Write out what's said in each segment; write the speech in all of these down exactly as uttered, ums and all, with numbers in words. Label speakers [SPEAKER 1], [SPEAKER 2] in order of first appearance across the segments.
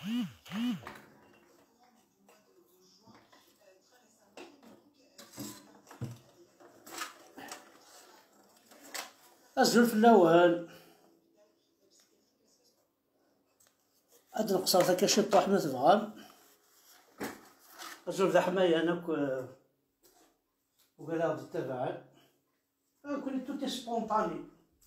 [SPEAKER 1] الزول في الاول هاد نقصر هكا شي طاح ما تبغى الزول ذا حماية انا وقال غادي تتبع كوني توتي سبونطاني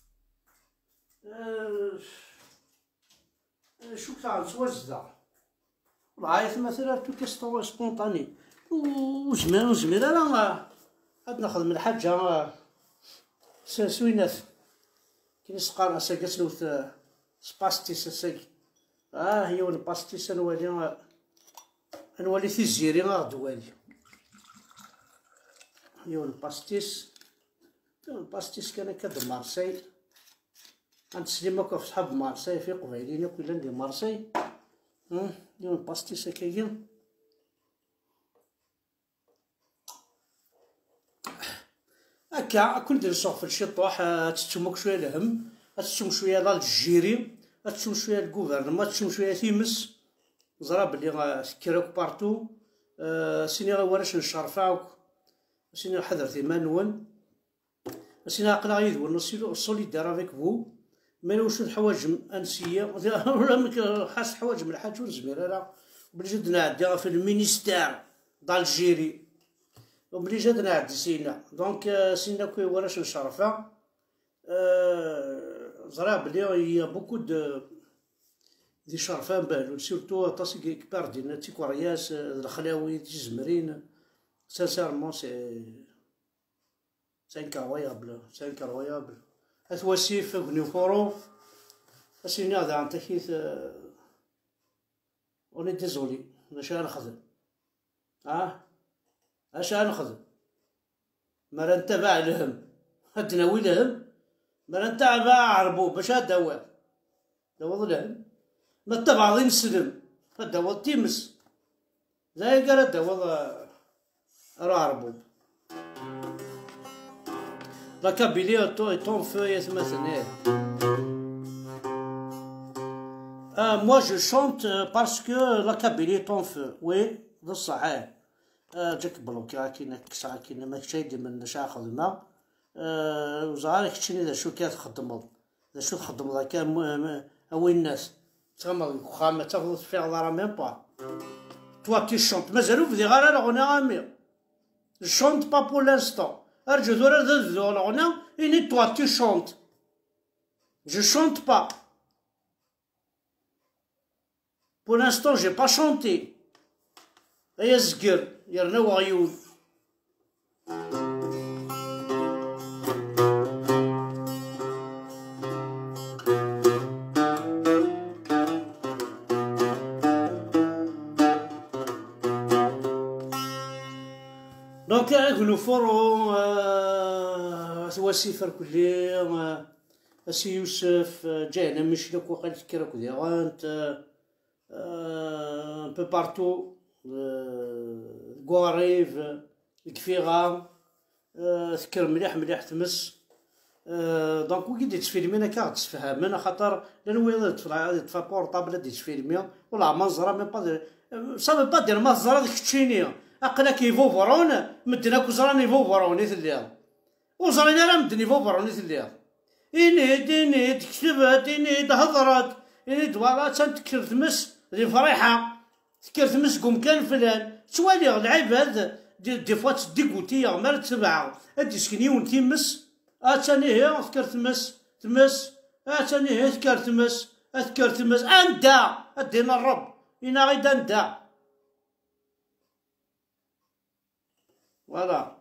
[SPEAKER 1] شو كان توزع والله مثلا توتي سبونطاني وجميل وجميل انا غاد نخدم الحاجة سوينات كي نسقى ساكا تلوث سباستيس ساكي اه هي ون باستيس نولي نولي في الجيري غاد والي هي ون باستيس الباستيس كان كاد مارسيل عند سليمة كوف صحاب مارسيل في قبيلين وكلا ندير مارسيل ها هي الباستيس هكايا هكا كنت نسوق في الشطوح تتشمك شويه الهم تتشم شويه لالجيري تتشم شويه الكوفرنمون تتشم شويه تيمس زرا بلي سكروك بارتو أه سيني غوراش نشرفاوك سيني حضرت مانون سيني عقلا غيدور نصيلو سوليدار افيك فو مالوش الحوايج انسيه ولا حاس حوايج من الحاج ونزمير راه بلي جد نعدي في المينيستير دالجيري وبلي جد نعدي سينا دونك سينا كي وراش نشرفا أه زرا بلي هي بوكو دو دي شرفان بالو سورتو طاسي كبار ديالنا تيكورياس الخلاوي تيزمرين سانسيرمون سي سي انكرويابل سي انكرويابل هاد وسيف كنيفورو اسيني هذا عن تكيث اوني ديزولي اش غنخدم اه اش غنخدم مرا نتبع الهم هاد ناوي الهم مرا نتبع عربو باش هداوال داوض الهم ما تبع غير نسلم هداوض تيمس زي قال هداوض راه عربو La Kabylie est en feu et se met. Moi je chante parce que la Kabylie est en feu. Oui, ده صحيح. جاك بلوكا كاين كسا كاين ما شايد من شا خدمه. وزعارك شنو ذا شو كتخدموا. ذا شو تخدموا ذاك وين الناس. تما خامه تاخذ في راه ميم با. Toi tu chantes مازالو في غير الغنى غامي. Je chante pas pour l'instant. Je et toi tu chantes. Je chante pas. Pour l'instant j'ai pas chanté. Et يزقر يرنو عيون. دونك يقولوا فرو وسيفر كلي اسي يوسف جاينا مشلك وقال تكرك ديغانت ان بو بارتو كواريف كفيغا ذكر مليح مليح تمس دونك وكي ديت فيلمي انا كاع تفهم انا خاطر لان وي طفا بورطابل ديت فيلمي ولا منظره مي با صافي با دير منظره ديك تشينيه اقلا كيفوفرون مدنا كوزراني فوفروني تليها وزراني راه مدني فوفروني تليها إنيد إنيد كتبت إنيد هضرت إنيد ورات تكر تمس ذي فريحة تكر تمس قوم كان فلان توالي العباد دي, دي فوا تدي كوتي غمار تبعه ادي سكني ونتي مس اتاني هي تكر تمس تمس اتاني هي تكر تمس تكر تمس اندا ادينا الرب إنا غيد اندا فوالا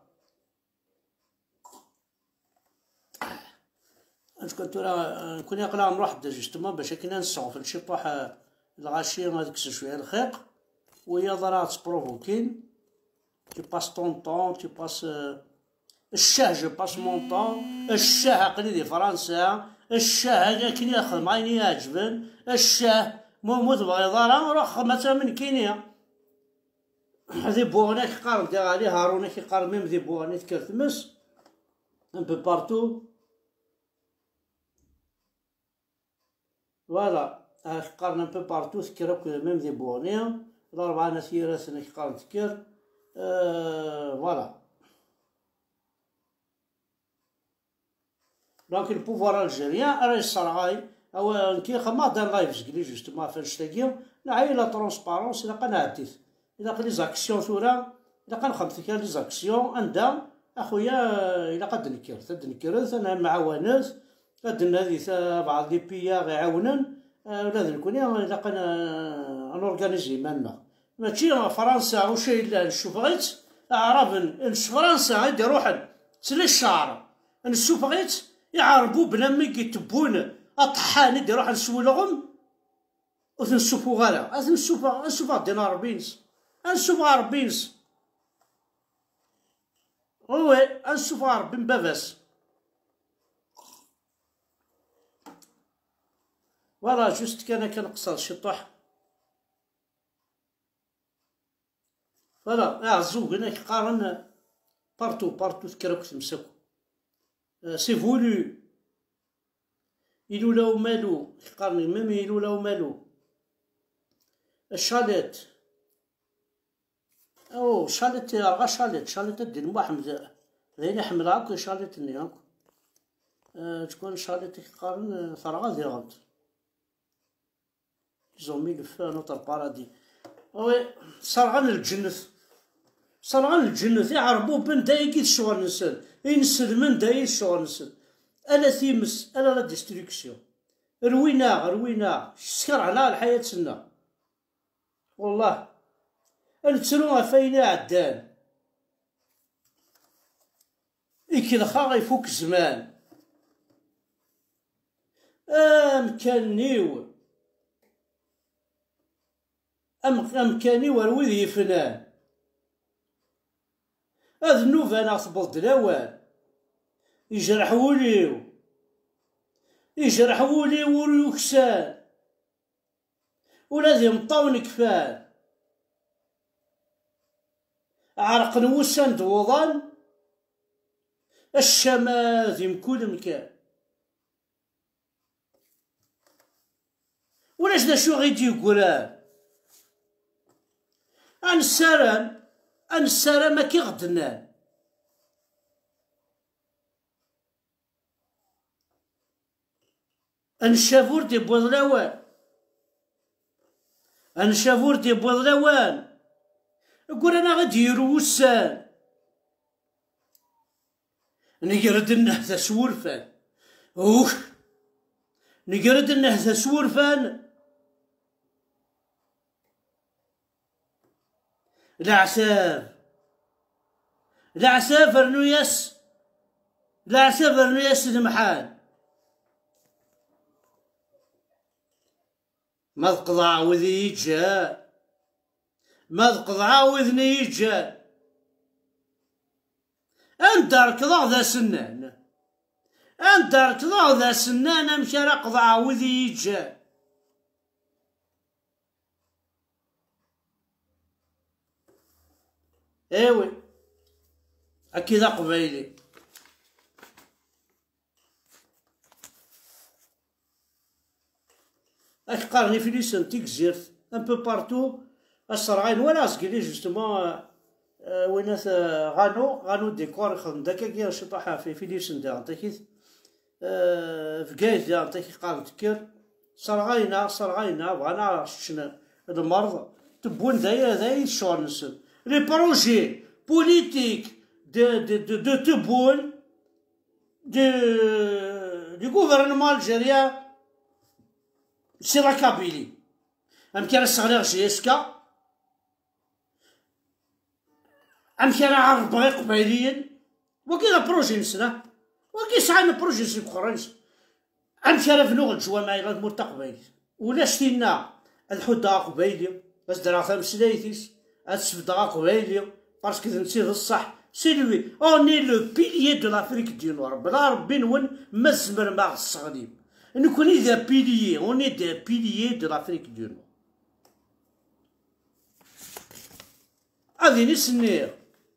[SPEAKER 1] كنت راه كون يقلع نروح جوستومون باش كنا نسعو في الشطوح الغاشي هذيك شويه الخيق وهي ضرات بروفوكين tu passes ton temps tu passes الشاه جو باس مون طون الشاه عقلي دي فرنسا الشاه كاين يخدم عيني يعجبن الشاه مو تبغي ضرا روح مثلا من كينيا هذي بوغنا كيقارب دير عليه هارونا كيقارب ميم ذي بوغنا تكرتمس ان بو بارتو فوالا قارن ان بو بارتو تكر اكو ميم دي بورنيو الاربعه نثيرات انك قارن تكر فوالا. دونك البوفوار الجيريان راه يصرعاي او كي خما دار لايف زكلي جوستومون فاش تاكيو نعاي لا ترونسبارونس الا قنعتيت الا قلي زاكسيون ثورا الا قنخمت كي لي زاكسيون عندها اخويا الا قد نكر تد نكرت انا معاونات قد هذه بعض لي بيا يعاونن ولا نكوني الا قنا نورغانيزي مالنا ماشي فرنسا وشي لا نشوف غيت اعرف نشوف فرنسا غادي يروح تسلي الشعر نشوف غيت يعربوا بلا ما يتبون الطحان يدي يروح نسولهم وتنشوفو غالا نشوف نشوف دينا ربينس نشوف ربينس وي نشوف ربي باباس فوالا جوست كان كنقصر شي طح فوالا عزوق هناك قارن بارتو بارتو تكراك تمسكو سي فولو إلو لاو مالو قارني ميم إلو لاو مالو الشاليت او شاليت غا شاليت شاليت دير محمد ذيني حمل هاكو شاليت ني هاكو أه تكون شاليت قارن ثرغا ديال غلط زومي لفا نوتر بارادي وي صرغان الجنث صرغان الجنث يعربو بن دايكي الشغل نسل ينسل من دايك الشغل نسل الا ثيمس الا لا ديستريكسيون روينا روينا سكر على الحياة سنا والله نتسلو فاينا عدان إكلخا يفوك زمان أمكانيو أم أمكانيو ورويد يفنان هذ النوفا أنا ثبط دلاوان يجرح وليو يجرح وليو وليوكسان ولازم طاون كفان عرق نوسان دوضان الشماذم كل مكان ولاش دا شو غيدي يقولان ان السلام ان السلام ما كي غدنان ان الشافور دي بوضلاوان ان الشافور دي بوضلاوان يقول انا غادي يروسان نقرد النهذا سورفان اوه نقرد النهذا سورفان العساف العساف رنوياس العساف رنوياس المحال ما تقضى وذي يجا ما تقضى وذني يجا انت ركضا ذا سنان انت ركضا ذا سنان مشى رقضا وذي يجا ايوي اكيد قبيلي اش قارني في ليسان تيكزيرت ان بو بارتو الصرعين ولا سكيلي جوستومون وينات غانو غانو ديكور يخدم داكا كي شطحها في في ليسان دا عطيكيت في كايز دا عطيكي قارن تكر صرعينا صرعينا بغانا شنا المرض تبون دايا دايا الشغل نسل لي بروجي بوليتيك دو دو دو دو تبون دو دو غوفرنمون الجيريان سي لا كابيلي ام كان الصغير جيسكا ام كان عرب غير قبيليا وكاين بروجي نسنا وكاين ساعه بروجي سي كورنس ام كان فنوغ الجوا معايا غير مستقبلي ولا شتينا الحوده قبيلي بس درا ثم سلايتيس السبدا قبيلي باسكو نسيت الصح سي لوي اوني لو بيليي دو لافريك دي نور بلا ربي نون مزمر مع الصغير Nous connaissons des piliers, on est des piliers de l'Afrique du Nord. هذه نسنير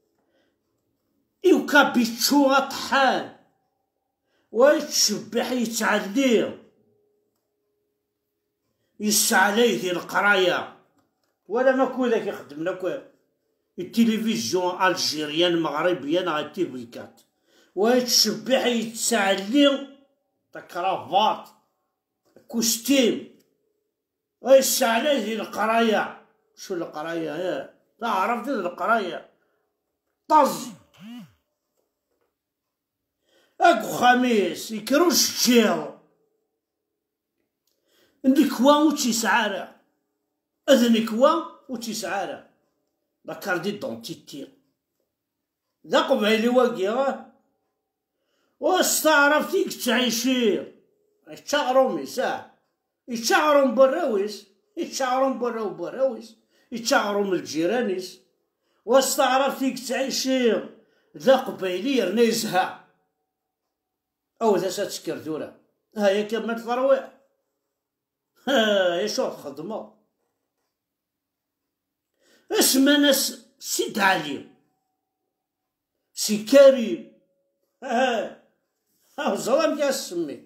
[SPEAKER 1] يوكا بيتشو طحان ويتشبح يتعلير يسعى ديال القرايه ولا ما كو ذاك يخدم لك التلفزيون الجيريان مغربيان غا تي في كات ويتشبح يتسعلي كرافات كوستيم ويسعى ديال القرايه. شو القرايه؟ يا تعرف ديال القرايه طز اكو خميس يكروش جيل نكوا وتيسعارة اذ نكوا وتيسعارة لا كاردي دونتيتي ذا قبيلي واقيا واستعرف فيك تعيشي يتشعروا ميساع يتشعروا براويس يتشعروا برا وبراويس يتشعروا من الجيرانيس واستعرف فيك تعيشي ذا قبيلي رنا يزهى او ذا ساتسكر دورة هاي كمل ترويح ها شو خدمة اسمه ناس سيد علي سي كريم ها ها الظلام كاع سمي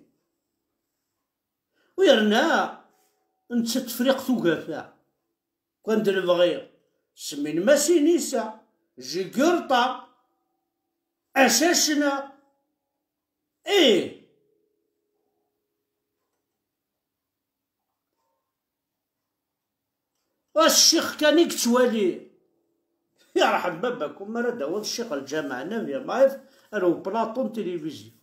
[SPEAKER 1] ويرنا انت تفريق ثقافة كون دير بغير سمين ماسي نيسا جي قرطة أساسنا ايه والشيخ كان يكتوالي يرحم باباك وما راه داود الشيخ الجامع نبي لايف انا بلاطون تلفزيون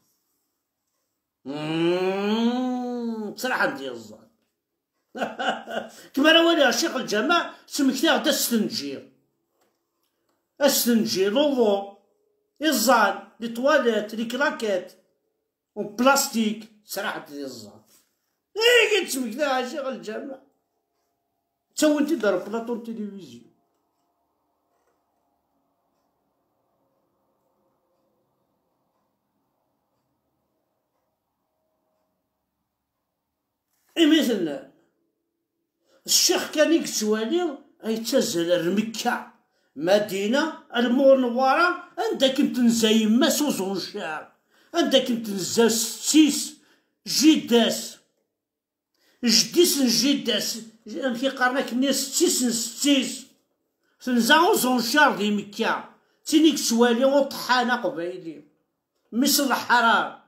[SPEAKER 1] صراحة ديال الزاد كما راه والي الشيخ الجامع سمكتي غدا السنجير السنجير لوضو الزاد لي طواليت لي كلاكيت وبلاستيك صراحة ديال الزاد ايه قلت سمكتي الشيخ الجامع تو انت دار بلاطون تلفزيون اي مثلا الشيخ كان يكتوالي غيتهزل المكة مدينة المنورة عندك تنزا ما سوزون شعر عندك تنزا ستيس جداس جديس جداس كي قرناك ناس ستيس ستيس تنزا وزون شعر دي مكة تينيك سوالي وطحانة قبايلي مثل الحرام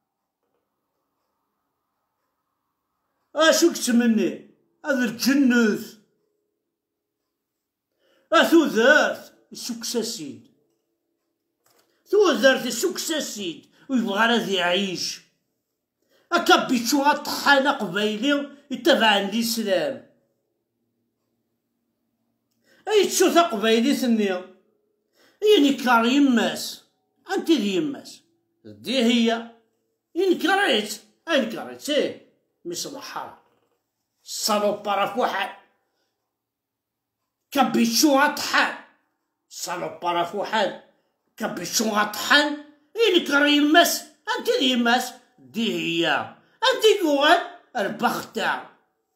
[SPEAKER 1] اشو كتمني هذا الجنوث اثو ذارت السكساسيد ثو ذارت السكساسيد ويبغى راه يعيش هكا بيتشو طحانة قبايلي يتبع الاسلام اي تشوف قبايلي ثنيا ينكر يماس انت ذي يماس دي هي ينكريت ينكريت ايه مثل الحرام الصالوبارا فوحل كبيتشو طحان الصالوبارا فوحل كبيتشو طحان ينكر يماس انت ذي يماس دي هي انت قوال البختة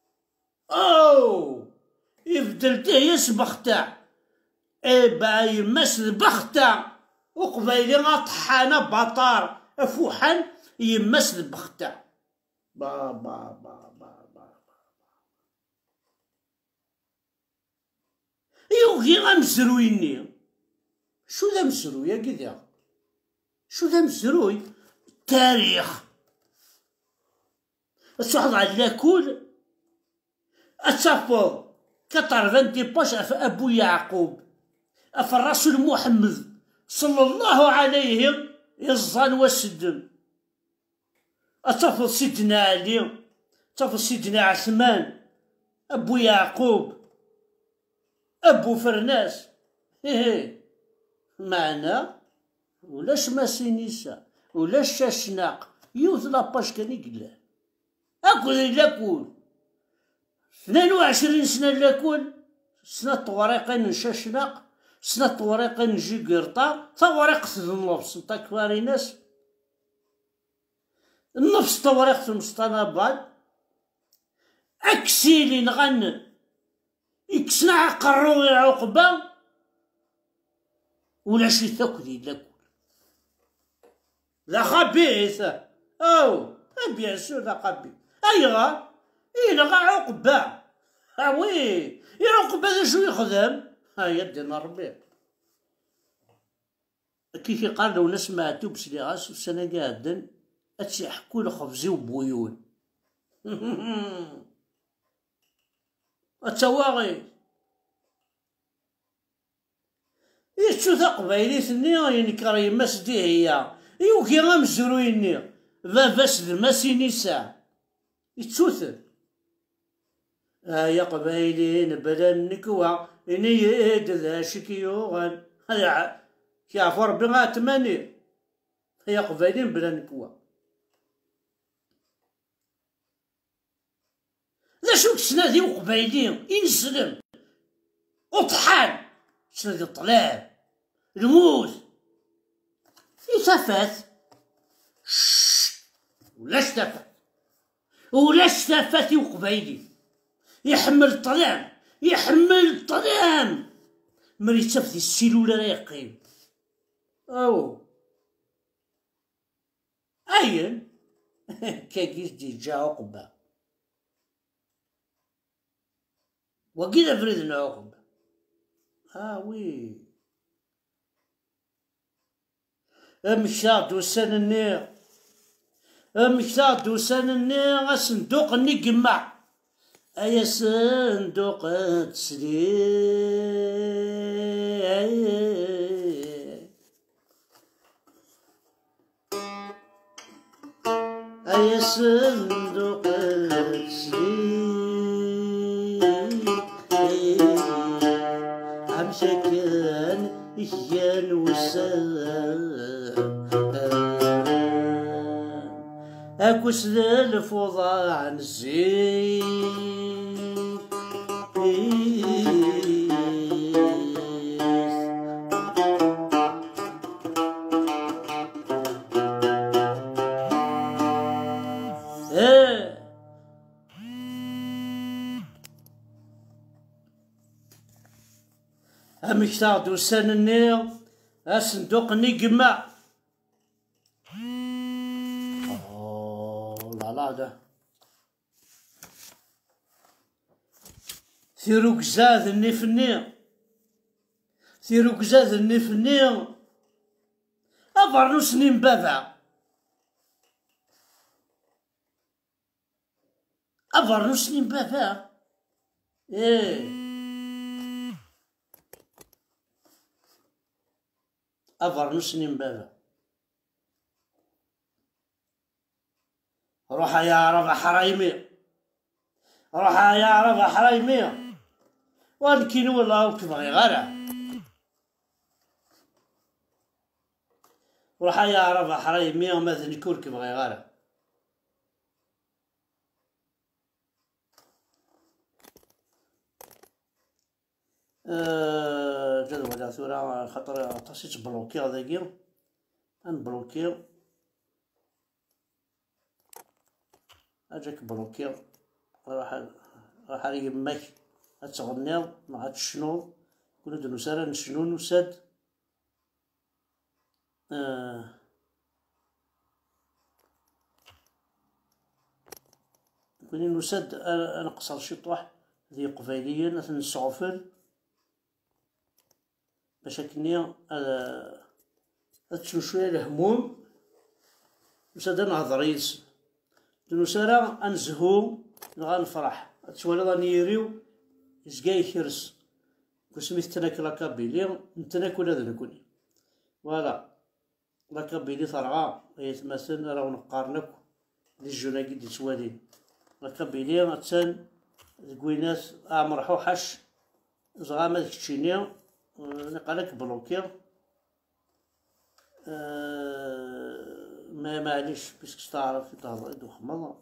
[SPEAKER 1] او يفدل ديه يسبختة اي با يماس البختة وقبيلي غطحانة بطار فوحل يماس البختة با با با با با يوغي غمزرويني شو ذا مزروي يا كذا شو ذا مزروي التاريخ الصحض على كل التفض كطرفان دي باش ابو يعقوب اف الرسول محمد صلى الله عليه يزان وسدم التفض سيدنا علي التفض سيدنا عثمان ابو يعقوب ابو فرناس هيه معنا ولاش ماسينيسا ولاش شاشناق يوث لاباش كان يقلع اكل لاكل اثنين وعشرين سنة لاكل سنة طواريقين نشاشناق سنة طواريقين نجي قرطا طواريق النفس نتا كواريناس النفس طواريق في المسطنبال اكسيلي نغن يكسنا قروي عقبة ولا شي ثقلي لاكل لا خبيث او بيان سور لا خبيث ايغا إيه غا عقبة. اه وي يا عقبة ذا شو يخدم؟ ها يدينا ربي كي قال لو ناس ماتو بسلي غاس وسنة قادن اتسي يحكوا خبزي وبويون اتواغي يتشو تقبايلي ثني ينكر يماس دي هي يوكي غام الزرويني فافاس دماسي نساء يتشوث آه يا قبايلي نبدا النكوة إني يد ذا شكيوغن هيا كيعرفو ربي غاتماني يا قبايلي نبدا النكوة ذا شو تسنادي وقبايلي ينسلم وطحان تسنادي الطلاب الموت في تفات ولاش تفات ولاش تفات وقبايلي يحمل الطلام يحمل الطلام مري تفدي السيلولة لا يقيم او اين كاكيس دي جا عقبة وكذا فريدنا عقبة اه وي امشاد وسن النير امشاد وسن النير صندوق النجمع أيا صندوق تسليم أيا صندوق تسليم عم سكن إيان وسان أكوس ذا الفوضى عن الزين أمشتاق دوسان النيل أصندوق نجمة أوه لا لا ده ثيروك زاد النفني ثيروك زاد النفني أفرنو سنين بابا أفرنو سنين بابا إيه أفرنو سنين بابا روح يا رب حرايمي روح يا رب حرايمي وانكين والله كبغي غيره روح يا رب حرايمي وماذا نكون كبغي غيره أه جد ولا ثورة خاطر طاسيت بلوكي هذاكي نبلوكي اجاك بلوكي راح راح على يماك تغنيض مع تشنوض كنا دو نسارا نشنو نساد آه كنا نساد انا قصر شطوح ذي قبيليا مثلا السعفل باش هكني هذا هادشي شويه الهموم نساد نهضريس نسارا انزهو غنفرح تشوالي راني يريو يزكاي كيرس كسميت تناك لاكابيلي نتناكل هذا نكوني فوالا لاكابيلي ثرغا يتمثل راه نقارنك لي الجناكي دي توالين لاكابيلي غتسان كوينات امر حوحش زغامة ديك التشينيا نقالك بلوكي أه ما معليش باسكو تعرف تهضر دو خمضة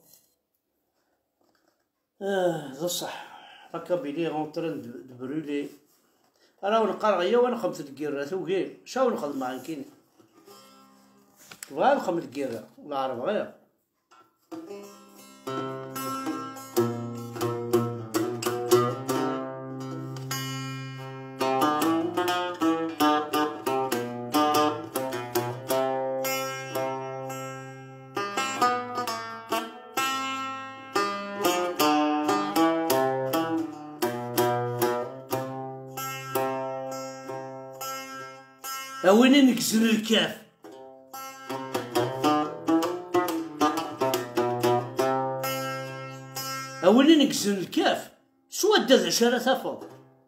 [SPEAKER 1] اه ذا صح لاكابيلي غونطرن دبرولي انا ونقرا غيا وانا خمسة الكيرات وكي شاو نخدم مع كيني تبغى نخمم الكيرات ولا عارف غير أوين نكزن الكاف. أوين نكزن الكاف سواد ذا شارة تفض.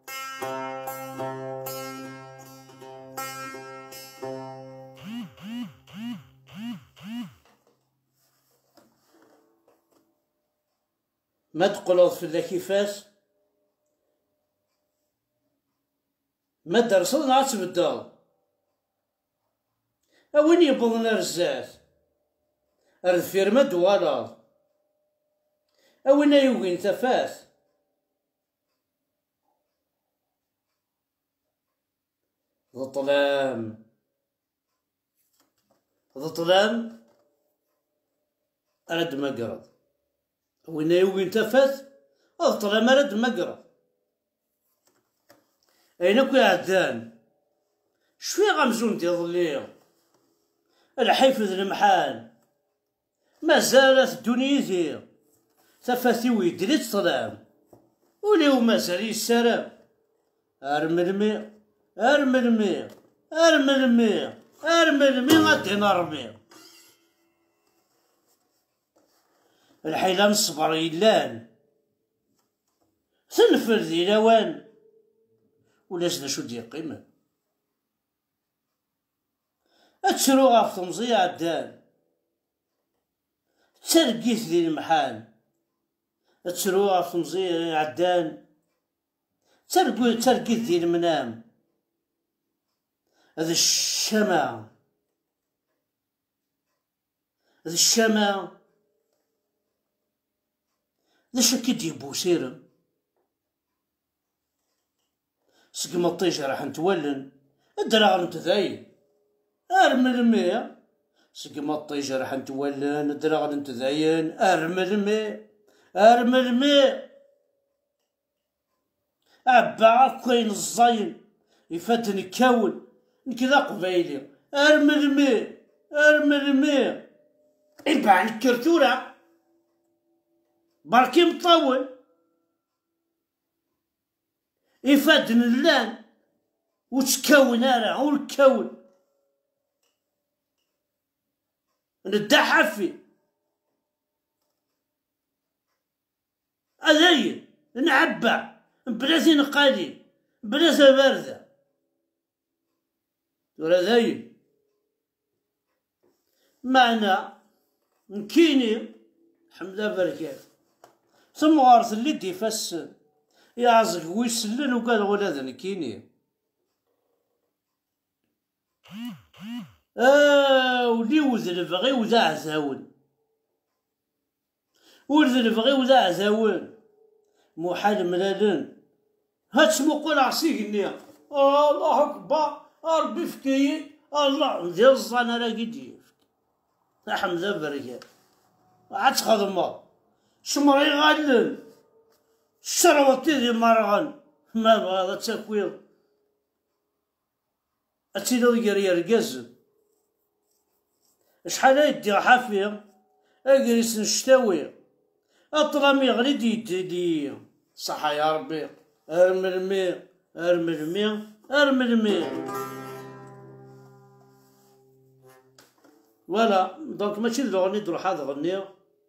[SPEAKER 1] ما تقولوا في ذا كيفاس ما درسنا عاد تبدل. أوين يبضنا رزاز الفير ما دوالار. أوين يوين تفاس ظلام ظلام أرد مقرض. أوين يوين تفاس ظلام أرد مقرض. أينك يا عدان شوية غمزون تيظليو الحيفذ المحال ما زالت دنيتي تفاثي ويدري الظلام وليو مازال يسرم. أرملمي أرملمي أرملمي أرملمي غادي نرمي. الحيلة نصبر يلان تنفر ذي لوان ولاش دا شو دي قيمة. أتشرو غاف تمزي عدان ترقيت ذي المحال. أتشرو غاف تمزي عدان ترقو ترقيت ذي المنام. هذا الشمع هذا الشمع ذا شكد يبو سيرم سقم الطيجة راح نتولن الدراغ نتذاين. أرملمي سقم الطيجة راح نتولن الدراغ نتذاين. أرملمي أرملمي أبا كاين الزين يفاتني كون نكذا قبايلي. أرملمي أرملمي إبع الكرتورة بركي مطول يفادن اللان وتكون انا ونكون ندع حفي اذاين نعبع بلاتي نقالي بلاثة باردة ولا ذاين معنا نكيني حمدا بركات ثم غارث اللي دي فس يعزق ويسلن وقال ولا نكيني. آه ولي وذل بغي وذا عزاون وذل بغي وذا عزاون محال ملالن هاتش مقول عصيك النية. آه الله أكبر ربي فكي الله ندير الظن راه قدي حمدا بركات عاد تخدم شمري غالن شروطي ذي مرغن ما بغا تاكويض أتيلو يقري يرقز شحال يدي حافية أجلس نشتاوي أطرامي غريد يدي صحة يا ربي. أرملمي أرملمي أرملمي ولا دونك ماشي الأغنية دروح هاد غنية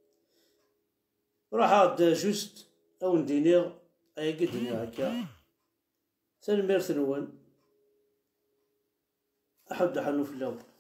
[SPEAKER 1] راح هاد جوست أو ندينيغ أي قدني هكا سالمير ثنون أحد حنو في اللون.